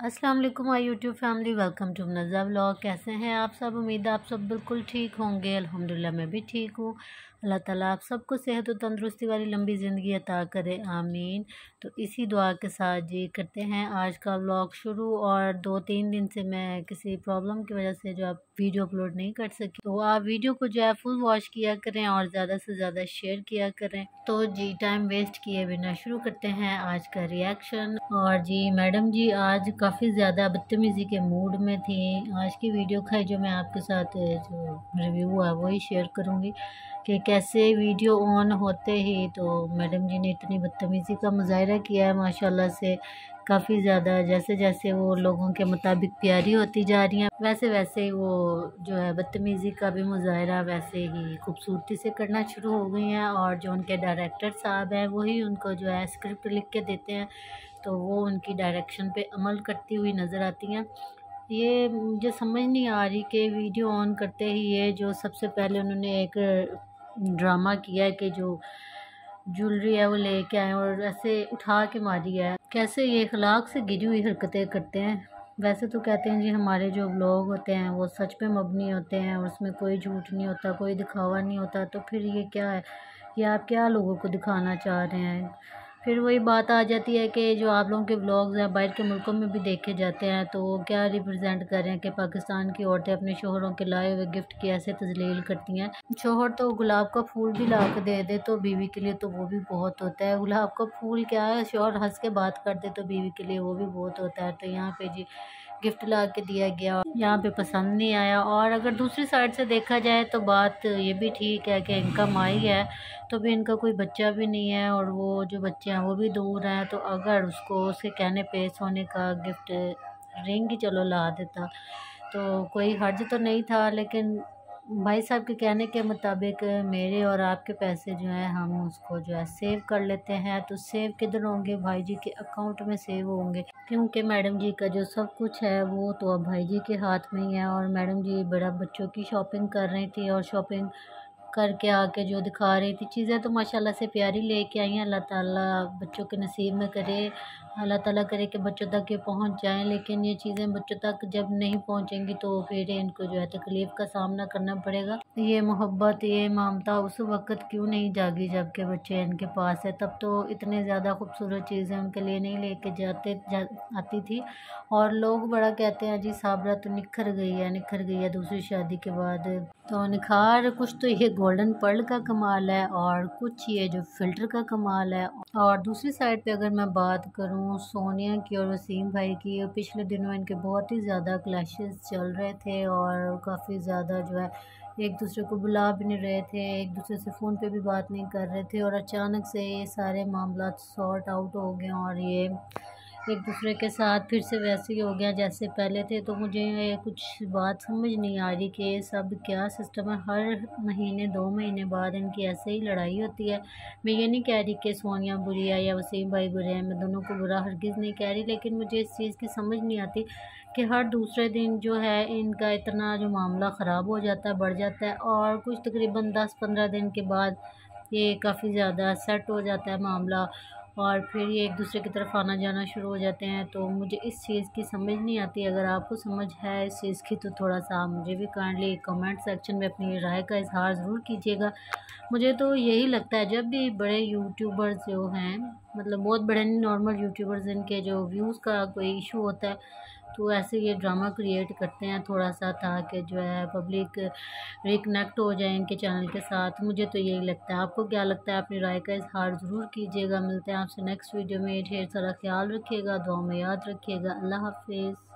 अस्सलाम वालेकुम my YouTube family, welcome to Naza vlog. कैसे हैं आप सब? उम्मीद है आप सब बिल्कुल ठीक होंगे। अल्हम्दुलिल्लाह मैं भी ठीक हूँ। अल्लाह ताला आप सबको सेहत और तंदुरुस्ती वाली लंबी ज़िंदगी अता करे, आमीन। तो इसी दुआ के साथ जी करते हैं आज का व्लॉग शुरू। और 2-3 दिन से मैं किसी प्रॉब्लम की वजह से जो आप वीडियो अपलोड नहीं कर सकी, तो आप वीडियो को जो है फुल वॉच किया करें और ज़्यादा से ज़्यादा शेयर किया करें। तो जी टाइम वेस्ट किए बिना शुरू करते हैं आज का रिएक्शन। और जी मैडम जी आज काफ़ी ज़्यादा बदतमीज़ी के मूड में थी। आज की वीडियो का जो मैं आपके साथ जो रिव्यू है वही शेयर करूँगी कि कैसे वीडियो ऑन होते ही तो मैडम जी ने इतनी बदतमीज़ी का मुजाहरा किया है माशाल्लाह से। काफ़ी ज़्यादा जैसे जैसे वो लोगों के मुताबिक प्यारी होती जा रही हैं, वैसे वैसे ही वो जो है बदतमीज़ी का भी मुजाहरा वैसे ही खूबसूरती से करना शुरू हो गई हैं। और जो उनके डायरेक्टर साहब हैं वही उनको जो है स्क्रिप्ट लिख के देते हैं, तो वो उनकी डायरेक्शन पे अमल करती हुई नज़र आती हैं। ये मुझे समझ नहीं आ रही कि वीडियो ऑन करते ही ये जो सबसे पहले उन्होंने एक ड्रामा किया है कि जो ज्वेलरी है वो लेके आए और ऐसे उठा के मारी है। कैसे ये अखलाक से गिरी हुई हरकतें करते हैं। वैसे तो कहते हैं जी हमारे जो व्लॉग होते हैं वो सच पे मबनी होते हैं और उसमें कोई झूठ नहीं होता, कोई दिखावा नहीं होता। तो फिर ये क्या है, ये आप क्या लोगों को दिखाना चाह रहे हैं? फिर वही बात आ जाती है कि जो आप लोगों के व्लॉग्स हैं बाहर के मुल्कों में भी देखे जाते हैं, तो वो क्या रिप्रेजेंट कर रहे हैं कि पाकिस्तान की औरतें अपने शोहरों के लाए हुए गिफ्ट की ऐसे तजलील करती हैं। शोहर तो गुलाब का फूल भी ला के दे दे तो बीवी के लिए तो वो भी बहुत होता है। गुलाब का फूल क्या है, शोहर हंस के बात कर दे तो बीवी के लिए वो भी बहुत होता है। तो यहाँ पे जी गिफ्ट ला के दिया गया, यहाँ पे पसंद नहीं आया। और अगर दूसरी साइड से देखा जाए तो बात ये भी ठीक है कि इनका माई है तो भी इनका कोई बच्चा भी नहीं है और वो जो बच्चे हैं वो भी दूर हैं। तो अगर उसको उसके कहने पे सोने का गिफ्ट रिंग ही चलो ला देता तो कोई हर्ज तो नहीं था। लेकिन भाई साहब के कहने के मुताबिक मेरे और आपके पैसे जो हैं हम उसको जो है सेव कर लेते हैं। तो सेव किधर होंगे? भाई जी के अकाउंट में सेव होंगे, क्योंकि मैडम जी का जो सब कुछ है वो तो अब भाई जी के हाथ में ही है। और मैडम जी बड़ा बच्चों की शॉपिंग कर रही थी और शॉपिंग करके आके जो दिखा रही थी चीज़ें तो माशाल्लाह से प्यारी लेके आई हैं। अल्लाह ताला बच्चों के नसीब में करे, अल्लाह ताला करे कि बच्चों तक ये पहुंच जाएं। लेकिन ये चीज़ें बच्चों तक जब नहीं पहुंचेंगी तो फिर इनको जो है तकलीफ़ का सामना करना पड़ेगा। ये मोहब्बत ये ममता उस वक़्त क्यों नहीं जागी जबकि बच्चे इनके पास है? तब तो इतने ज़्यादा खूबसूरत चीज़ें उनके लिए नहीं लेके आती थी। और लोग बड़ा कहते हैं जी साबरा तो निखर गई है दूसरी शादी के बाद। तो निखार कुछ तो ये गोल्डन पर्ल का कमाल है और कुछ ये जो फ़िल्टर का कमाल है। और दूसरी साइड पे अगर मैं बात करूँ सोनिया की और वसीम भाई की, पिछले दिनों इनके बहुत ही ज़्यादा क्लैशेस चल रहे थे और काफ़ी ज़्यादा जो है एक दूसरे को बुला भी नहीं रहे थे, एक दूसरे से फ़ोन पे भी बात नहीं कर रहे थे। और अचानक से ये सारे मामला सॉर्ट आउट हो गए और ये एक दूसरे के साथ फिर से वैसे ही हो गया जैसे पहले थे। तो मुझे ये कुछ बात समझ नहीं आ रही कि ये सब क्या सिस्टम है। हर महीने 2 महीने बाद इनकी ऐसे ही लड़ाई होती है। मैं ये नहीं कह रही कि सोनिया बुरी है या वसीम भाई बुरे हैं, मैं दोनों को बुरा हरगिज़ नहीं कह रही। लेकिन मुझे इस चीज़ की समझ नहीं आती कि हर दूसरे दिन जो है इनका इतना जो मामला ख़राब हो जाता है, बढ़ जाता है और कुछ तकरीबन 10-15 दिन के बाद ये काफ़ी ज़्यादा सेट हो जाता है मामला और फिर ये एक दूसरे की तरफ आना जाना शुरू हो जाते हैं। तो मुझे इस चीज़ की समझ नहीं आती। अगर आपको समझ है इस चीज़ की तो थोड़ा सा आप मुझे भी काइंडली कमेंट सेक्शन में अपनी राय का इजहार ज़रूर कीजिएगा। मुझे तो यही लगता है जब भी बड़े यूट्यूबर्स जो हैं, मतलब बहुत बड़े नहीं, नॉर्मल यूट्यूबर्स, इनके जो व्यूज़ का कोई इशू होता है तो ऐसे ये ड्रामा क्रिएट करते हैं थोड़ा सा ताकि जो है पब्लिक रिकनेक्ट हो जाए इनके चैनल के साथ। मुझे तो यही लगता है। आपको क्या लगता है? अपनी राय का इजहार ज़रूर कीजिएगा। मिलते हैं आपसे नेक्स्ट वीडियो में। ढेर सारा ख्याल रखिएगा, दुआ में याद रखिएगा। अल्लाह हाफिज़।